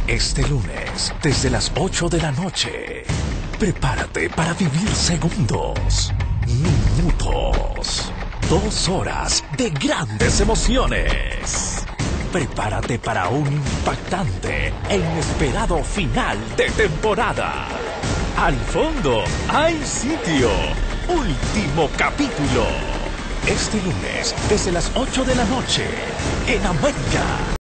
Este lunes, desde las 8 de la noche, prepárate para vivir segundos, minutos, 2 horas de grandes emociones. Prepárate para un impactante e inesperado final de temporada. Al fondo hay sitio. Último capítulo. Este lunes, desde las 8 de la noche, en América.